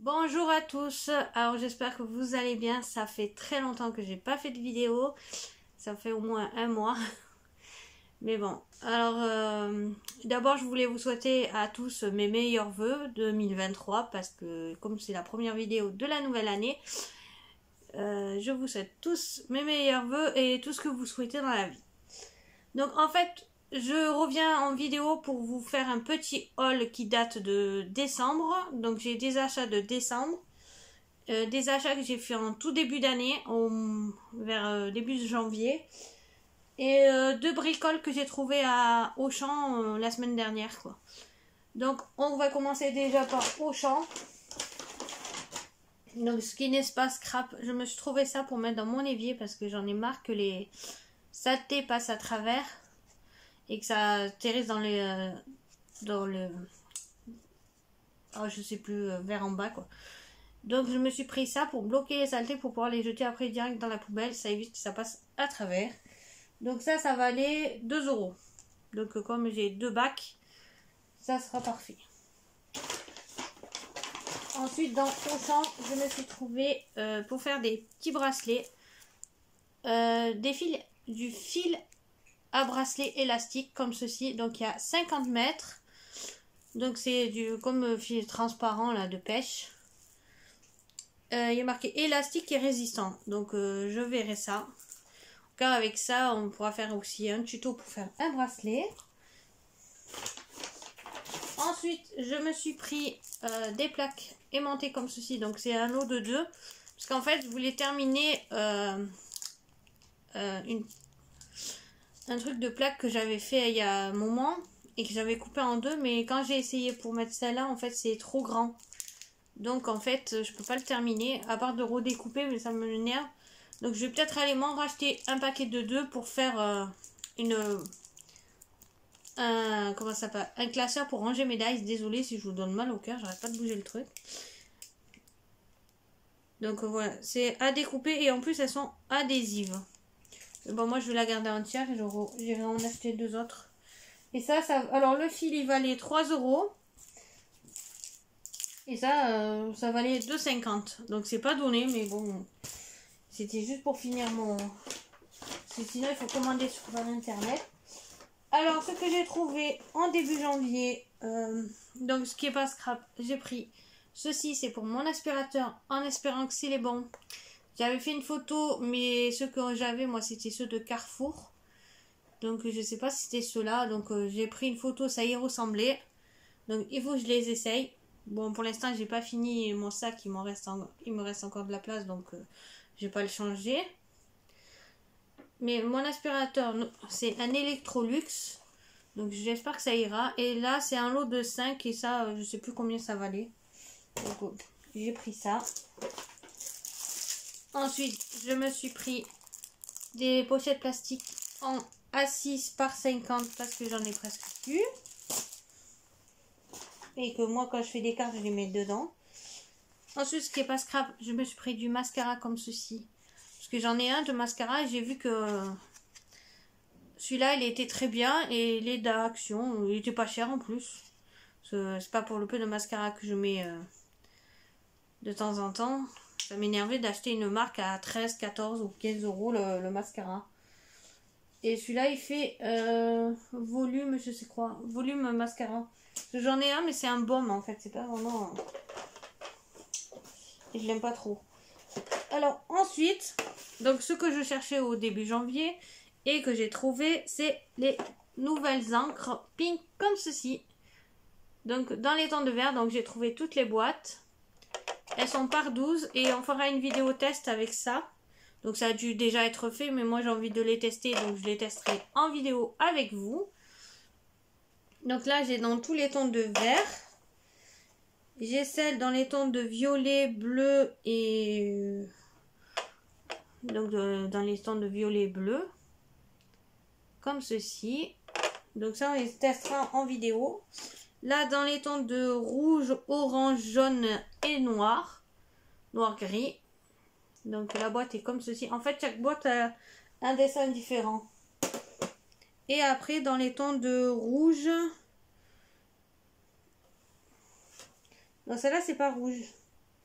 Bonjour à tous, alors j'espère que vous allez bien, ça fait très longtemps que j'ai pas fait de vidéo, ça fait au moins un mois, mais bon, alors d'abord je voulais vous souhaiter à tous mes meilleurs vœux 2023 parce que comme c'est la première vidéo de la nouvelle année, je vous souhaite tous mes meilleurs vœux et tout ce que vous souhaitez dans la vie. Donc en fait, je reviens en vidéo pour vous faire un petit haul qui date de décembre. Donc j'ai des achats de décembre. Des achats que j'ai fait en tout début d'année, vers début janvier. Et deux bricoles que j'ai trouvées à Auchan la semaine dernière, quoi. Donc on va commencer déjà par Auchan. Donc ce qui n'est pas scrap, je me suis trouvé ça pour mettre dans mon évier parce que j'en ai marre que les saletés passent à travers et que ça atterrisse dans le oh, je sais plus, vers en bas, quoi. Donc je me suis pris ça pour bloquer les saletés pour pouvoir les jeter après direct dans la poubelle, ça évite que ça passe à travers. Donc ça va aller 2 €. Donc comme j'ai deux bacs, ça sera parfait. Ensuite dans Auchan, je me suis trouvé pour faire des petits bracelets, du fil à bracelet élastique comme ceci. Donc il y a 50 mètres. Donc c'est du comme fil transparent là de pêche. Il y a marqué élastique et résistant. Donc je verrai ça. Car avec ça, on pourra faire aussi un tuto pour faire un bracelet. Ensuite, je me suis pris des plaques aimantées comme ceci. Donc c'est un lot de 2. Parce qu'en fait, je voulais terminer un truc de plaque que j'avais fait il y a un moment. Et que j'avais coupé en 2. Mais quand j'ai essayé pour mettre celle-là, en fait, c'est trop grand. Donc en fait, je peux pas le terminer. À part de redécouper, mais ça me énerve. Donc je vais peut-être aller m'en racheter un paquet de 2 pour faire comment ça s'appelle, un classeur pour ranger mes dice. Désolée si je vous donne mal au cœur, j'arrête pas de bouger le truc. Donc voilà, c'est à découper et en plus elles sont adhésives. Bon, moi je vais la garder entière et j'irai en acheter 2 autres. Et ça, alors le fil il valait 3 €. Et ça, ça valait 2,50 €. Donc c'est pas donné, mais bon, c'était juste pour finir mon... Sinon il faut commander sur internet. Alors ce que j'ai trouvé en début janvier, donc ce qui est pas scrap, j'ai pris ceci, c'est pour mon aspirateur en espérant que c'est les bons. J'avais fait une photo, mais ceux que j'avais moi c'était ceux de Carrefour. Donc je sais pas si c'était ceux-là, donc j'ai pris une photo, ça y ressemblait. Donc il faut que je les essaye. Bon, pour l'instant j'ai pas fini mon sac, il me reste encore de la place, donc je vais pas le changer. Mais mon aspirateur, c'est un Electrolux. Donc j'espère que ça ira. Et là, c'est un lot de 5. Et ça, je sais plus combien ça valait. Donc j'ai pris ça. Ensuite, je me suis pris des pochettes plastiques en A6 par 50. Parce que j'en ai presque plus. Et que moi, quand je fais des cartes, je les mets dedans. Ensuite, ce qui est pas scrap, je me suis pris du mascara comme ceci. Parce que j'en ai un de mascara et j'ai vu que celui-là, il était très bien et il est d'Action. Il était pas cher en plus. C'est pas pour le peu de mascara que je mets de temps en temps. Ça m'énervait d'acheter une marque à 13, 14 ou 15 € le mascara. Et celui-là, il fait volume, je sais quoi. Volume mascara. J'en ai un, mais c'est un baume en fait. C'est pas vraiment... Et je l'aime pas trop. Alors ensuite, donc ce que je cherchais au début janvier et que j'ai trouvé, c'est les nouvelles encres pink comme ceci. Donc dans les tons de vert, donc j'ai trouvé toutes les boîtes. Elles sont par 12 et on fera une vidéo test avec ça. Donc ça a dû déjà être fait, mais moi j'ai envie de les tester, donc je les testerai en vidéo avec vous. Donc là j'ai dans tous les tons de vert. J'ai celle dans les tons de violet, bleu et... Donc dans les tons de violet, bleu. Comme ceci. Donc ça on les testera en vidéo. Là dans les tons de rouge, orange, jaune et noir. Noir gris. Donc la boîte est comme ceci. En fait chaque boîte a un dessin différent. Et après dans les tons de rouge... Non, celle-là, c'est pas rouge.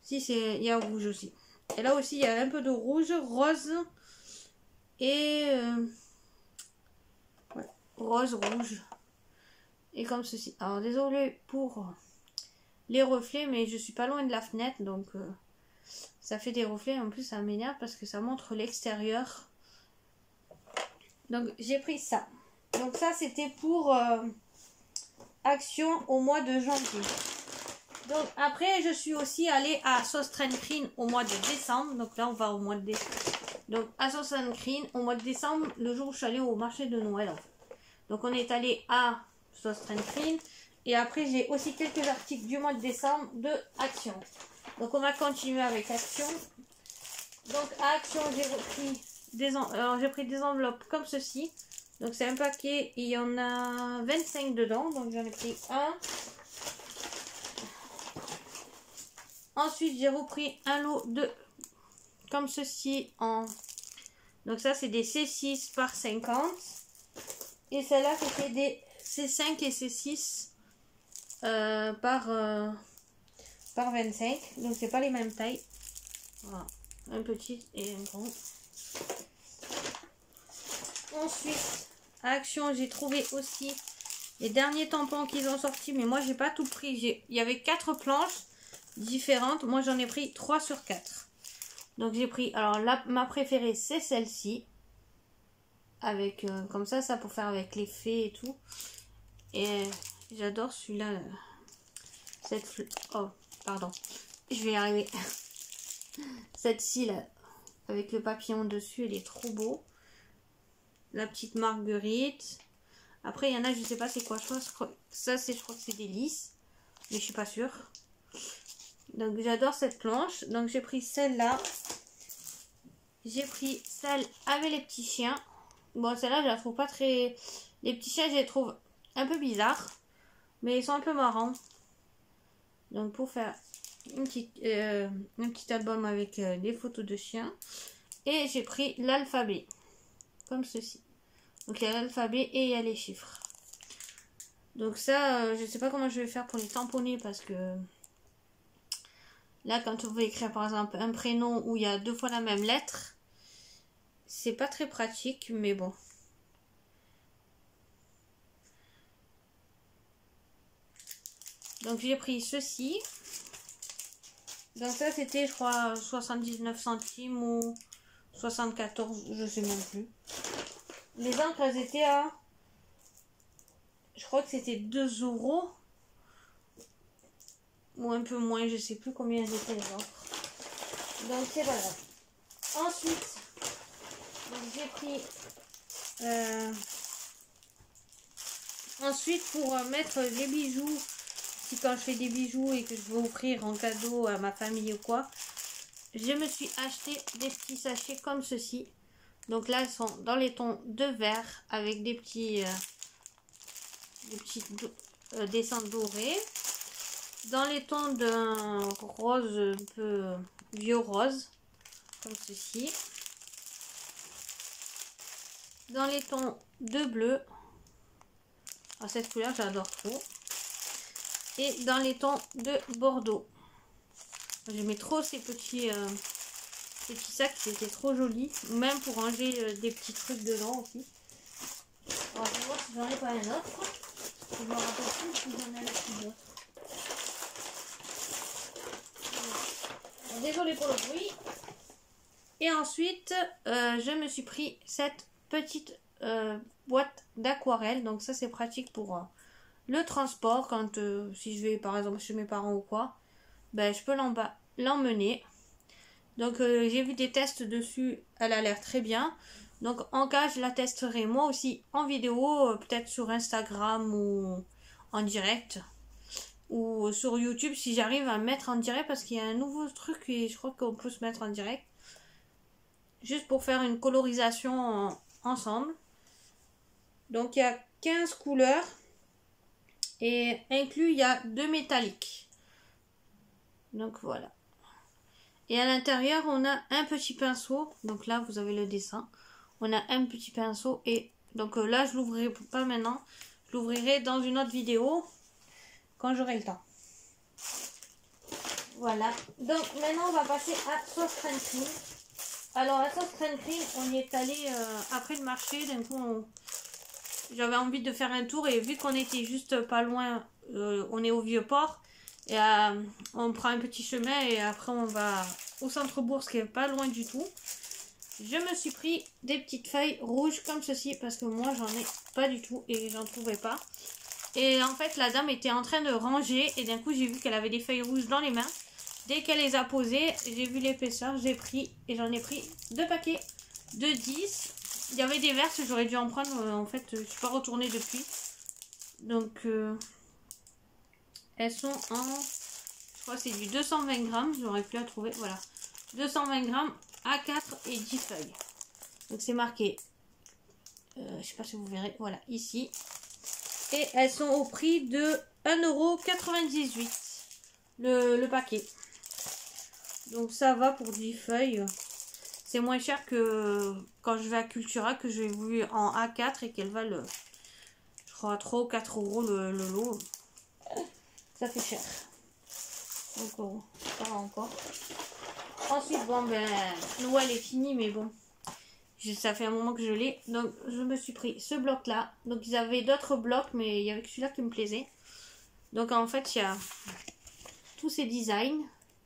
Si, il y a rouge aussi. Et là aussi, il y a un peu de rouge, rose et ouais, rose, rouge. Et comme ceci. Alors, désolé pour les reflets, mais je suis pas loin de la fenêtre, donc ça fait des reflets. En plus, ça m'énerve parce que ça montre l'extérieur. Donc, j'ai pris ça. Donc, ça, c'était pour action au mois de janvier. Donc, après, je suis aussi allée à Sauce Green au mois de décembre. Donc, là, on va au mois de décembre. Donc, à Sauce Green au mois de décembre, le jour où je suis allée au marché de Noël. En fait. Donc, on est allé à Sauce Green. Et après, j'ai aussi quelques articles du mois de décembre de Action. Donc, on va continuer avec Action. Donc, à Action, j'ai pris des enveloppes comme ceci. Donc, c'est un paquet. Il y en a 25 dedans. Donc, j'en ai pris un. Ensuite, j'ai repris un lot de comme ceci en... Donc ça, c'est des C6 par 50. Et celle-là, c'était des C5 et C6 par 25. Donc, c'est pas les mêmes tailles. Voilà. Un petit et un grand. Ensuite, à Action, j'ai trouvé aussi les derniers tampons qu'ils ont sortis. Mais moi, j'ai pas tout pris. Il y avait 4 planches différentes. Moi, j'en ai pris 3 sur 4. Donc, j'ai pris... Alors, là, ma préférée, c'est celle-ci. Avec... comme ça pour faire avec les fées et tout. Et j'adore celui-là. Oh, pardon. Je vais y arriver. Cette-ci, là, avec le papillon dessus, elle est trop beau. La petite marguerite. Après, il y en a, je sais pas c'est quoi. Je crois que c'est des lys. Mais je suis pas sûre. Donc, j'adore cette planche. Donc, j'ai pris celle-là. J'ai pris celle avec les petits chiens. Bon, celle-là, je la trouve pas très... Les petits chiens, je les trouve un peu bizarres. Mais ils sont un peu marrants. Donc, pour faire un petit album avec des photos de chiens. Et j'ai pris l'alphabet. Comme ceci. Donc, il y a l'alphabet et il y a les chiffres. Donc, ça, je sais pas comment je vais faire pour les tamponner. Parce que... Là, quand on veut écrire, par exemple, un prénom où il y a 2 fois la même lettre... C'est pas très pratique, mais bon. Donc j'ai pris ceci. Donc ça c'était je crois 79 centimes ou 74, je sais même plus. Les encres elles étaient à... Je crois que c'était 2 €. Ou un peu moins, je sais plus combien elles étaient les encres. Donc c'est pas grave. Ensuite, j'ai pris... Ensuite, pour mettre les bijoux, si quand je fais des bijoux et que je veux offrir en cadeau à ma famille ou quoi, je me suis acheté des petits sachets comme ceci. Donc là, ils sont dans les tons de vert avec des petits dessins dorés. Dans les tons d'un rose un peu vieux rose, comme ceci. Dans les tons de bleu. Ah, cette couleur, j'adore trop. Et dans les tons de bordeaux. J'aimais trop ces petits sacs, c'était trop joli. Même pour ranger des petits trucs dedans aussi. Alors, je vais voir si j'en ai pas un autre. Je me rappelle plus si j'en ai un autre. Désolée pour le bruit. Et ensuite, je me suis pris cette petite boîte d'aquarelle. Donc ça, c'est pratique pour le transport. Quand si je vais par exemple chez mes parents ou quoi, ben, je peux l'emmener. Donc j'ai vu des tests dessus. Elle a l'air très bien. Donc en cas, je la testerai moi aussi en vidéo. Peut-être sur Instagram ou en direct. Ou sur YouTube si j'arrive à mettre en direct. Parce qu'il y a un nouveau truc et je crois qu'on peut se mettre en direct. Juste pour faire une colorisation ensemble. Donc il y a 15 couleurs. Et inclus il y a 2 métalliques. Donc voilà. Et à l'intérieur on a un petit pinceau. Donc là vous avez le dessin. On a un petit pinceau. Et donc là je l'ouvrirai pas maintenant. Je l'ouvrirai dans une autre vidéo. Quand j'aurai le temps. Voilà. Donc maintenant on va passer à sauce crème cream. Alors la sauce crème cream, on y est allé après le marché. D'un coup, j'avais envie de faire un tour et vu qu'on était juste pas loin, on est au Vieux-Port. Et on prend un petit chemin et après on va au centre-bourg, qui est pas loin du tout. Je me suis pris des petites feuilles rouges comme ceci parce que moi j'en ai pas du tout et j'en trouvais pas. Et en fait la dame était en train de ranger et d'un coup j'ai vu qu'elle avait des feuilles rouges dans les mains. Dès qu'elle les a posées, j'ai vu l'épaisseur, j'ai pris et j'en ai pris 2 paquets de 10. Il y avait des verses, j'aurais dû en prendre, en fait je suis pas retournée depuis. Donc elles sont en, je crois que c'est du 220 grammes, j'aurais pu la trouver, voilà. 220 grammes à 4 et 10 feuilles. Donc c'est marqué, je sais pas si vous verrez, voilà, ici. Et elles sont au prix de 1,98 € le paquet. Donc ça va pour 10 feuilles. C'est moins cher que quand je vais à Cultura, que j'ai vu en A4 et qu'elles valent, je crois, 3 ou 4 € le lot. Ça fait cher. Donc ça va encore. Ensuite, bon ben, Noël est fini, mais bon. Ça fait un moment que je l'ai. Donc je me suis pris ce bloc là. Donc ils avaient d'autres blocs, mais il y avait que celui-là qui me plaisait. Donc en fait, il y a tous ces designs.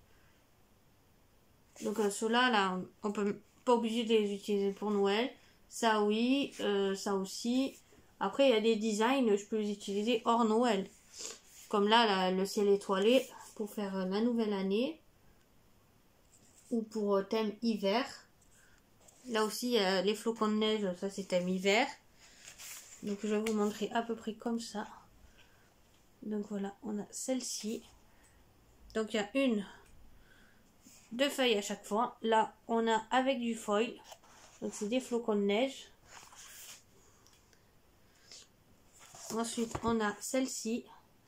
Donc ceux-là, là, on peut pas obligé de les utiliser pour Noël. Ça oui, ça aussi. Après, il y a des designs, je peux les utiliser hors Noël. Comme là, le ciel étoilé pour faire la nouvelle année. Ou pour thème hiver. Là aussi, les flocons de neige, ça c'est thème hiver. Donc je vais vous montrer à peu près comme ça. Donc voilà, on a celle-ci. Donc il y a une, 2 feuilles à chaque fois. Là, on a avec du foil. Donc c'est des flocons de neige. Ensuite, on a celle-ci.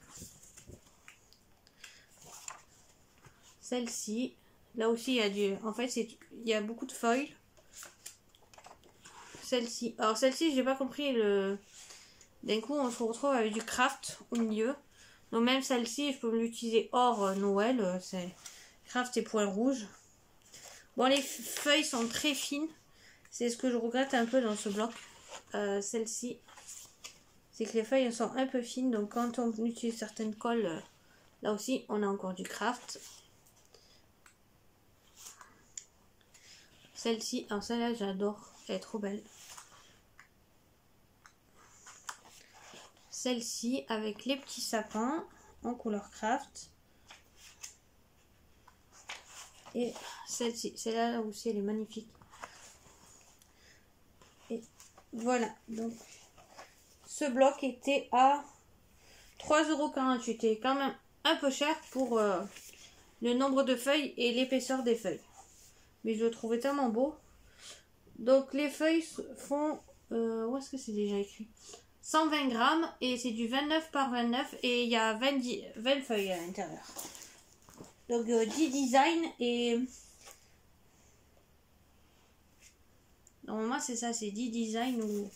Celle-ci. Là aussi, il y a du... En fait, il y a beaucoup de foil. Celle-ci. Alors celle-ci, j'ai pas compris le... D'un coup, on se retrouve avec du craft au milieu. Donc même celle-ci, je peux l'utiliser hors Noël. C'est craft et points rouges. Bon, les feuilles sont très fines. C'est ce que je regrette un peu dans ce bloc. Celle-ci, c'est que les feuilles sont un peu fines. Donc quand on utilise certaines colles, là aussi, on a encore du craft. Celle-ci, alors celle-là, j'adore. Elle est trop belle. Celle-ci avec les petits sapins en couleur craft. Et celle-ci, celle-là aussi, elle est magnifique. Et voilà, donc ce bloc était à 3,48 €. C'était quand même un peu cher pour le nombre de feuilles et l'épaisseur des feuilles. Mais je le trouvais tellement beau. Donc les feuilles font... où est-ce que c'est déjà écrit? 120 grammes et c'est du 29 par 29 et il y a 20 feuilles à l'intérieur. Donc 10 designs et... Normalement c'est ça, c'est 10 designs ou...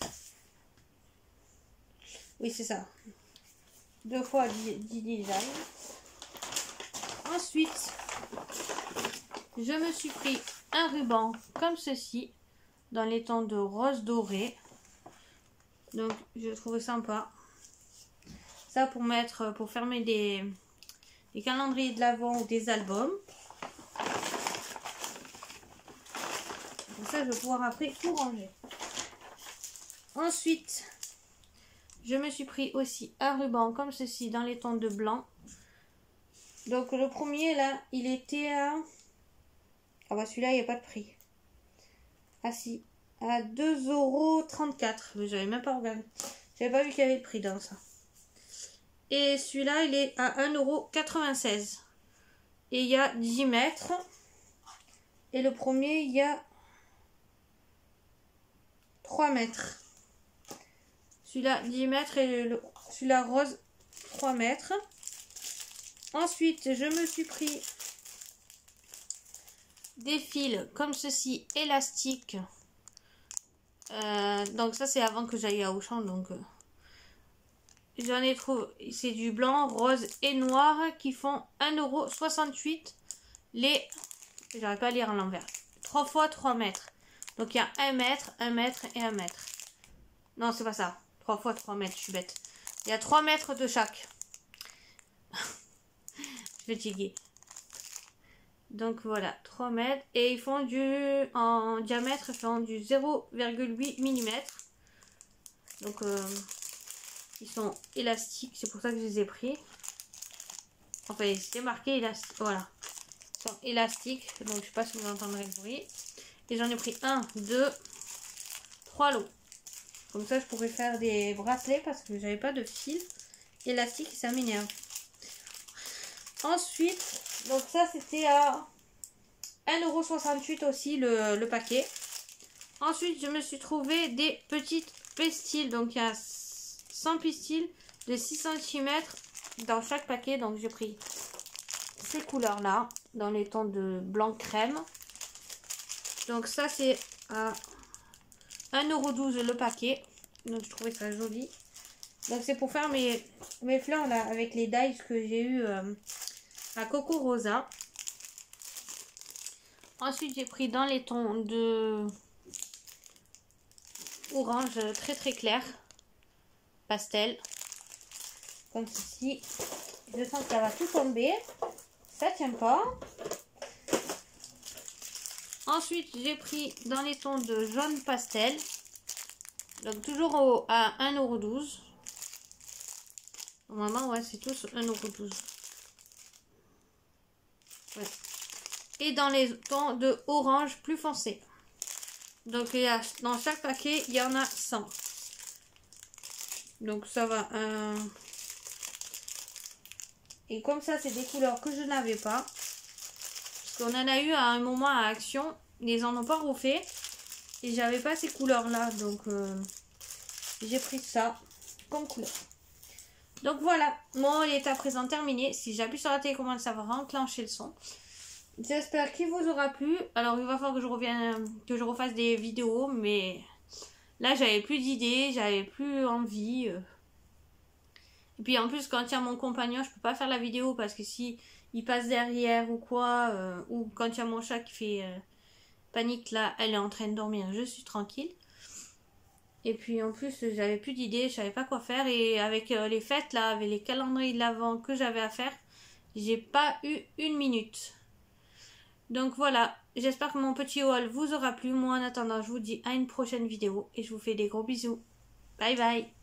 Oui c'est ça. 2 fois 10 designs. Ensuite, je me suis pris un ruban comme ceci dans les tons de rose doré. Donc je trouve sympa. Ça pour mettre, pour fermer des calendriers de l'Avent ou des albums. Comme ça je vais pouvoir après tout ranger. Ensuite, je me suis pris aussi un ruban comme ceci dans les tons de blanc. Donc le premier là, il était à... Ah bah celui-là, il n'y a pas de prix. Ah si, à 2,34 €. Mais j'avais même pas regardé. J'avais pas vu qu'il y avait le prix dans ça. Et celui-là, il est à 1,96 €. Et il y a 10 mètres. Et le premier, il y a 3 mètres. Celui-là, 10 mètres. Et celui-là, rose, 3 mètres. Ensuite, je me suis pris des fils comme ceci, élastiques. Donc ça, c'est avant que j'aille à Auchan. Donc j'en ai trouvé, c'est du blanc, rose et noir qui font 1,68 €. Les, j'arrive pas à lire à l'envers, 3 fois 3 mètres. Donc il y a 1 mètre, 1 mètre et 1 mètre. Non, c'est pas ça. 3 fois 3 mètres, je suis bête. Il y a 3 mètres de chaque. Je suis fatiguée. Donc voilà, 3 mètres. Et ils font en diamètre, ils font du 0,8 mm. Donc ils sont élastiques, c'est pour ça que je les ai pris. Enfin, c'était marqué élastique, voilà. Ils sont élastiques, donc je sais pas si vous entendrez le bruit. Et j'en ai pris 1, 2, 3 lots. Comme ça, je pourrais faire des bracelets parce que j'avais pas de fil élastique et ça m'énerve. Ensuite, donc ça c'était à 1,68 € aussi le paquet. Ensuite, je me suis trouvé des petites pastils. Donc il y a 100 pastils de 6 cm dans chaque paquet. Donc j'ai pris ces couleurs là dans les tons de blanc crème. Donc ça c'est à 1,12 € le paquet. Donc je trouvais ça joli. Donc c'est pour faire mes fleurs là avec les dies que j'ai eu à Coco Rosa. Ensuite j'ai pris dans les tons de orange très très clair. Pastel. Comme ceci. Je sens que ça va tout tomber. Ça tient pas. Ensuite j'ai pris dans les tons de jaune pastel. Donc toujours à 1,12 €. Normalement, ouais, c'est tous 1,12 €. Ouais. Et dans les tons de orange plus foncé. Donc, dans chaque paquet, il y en a 100. Donc, ça va. Et comme ça, c'est des couleurs que je n'avais pas. Parce qu'on en a eu à un moment à Action. Ils en ont pas refait. Et j'avais pas ces couleurs-là. Donc, j'ai pris ça comme couleur. Donc voilà, mon il est à présent terminé. Si j'appuie sur la télécommande, ça va enclencher le son. J'espère qu'il vous aura plu. Alors il va falloir que je revienne, que je refasse des vidéos, mais là j'avais plus d'idées, j'avais plus envie. Et puis en plus quand il y a mon compagnon, je peux pas faire la vidéo parce que si il passe derrière ou quoi, ou quand il y a mon chat qui fait panique là, elle est en train de dormir, je suis tranquille. Et puis en plus j'avais plus d'idées, je savais pas quoi faire. Et avec les fêtes là, avec les calendriers de l'Avent que j'avais à faire, j'ai pas eu une minute. Donc voilà, j'espère que mon petit haul vous aura plu. Moi en attendant, je vous dis à une prochaine vidéo et je vous fais des gros bisous. Bye bye.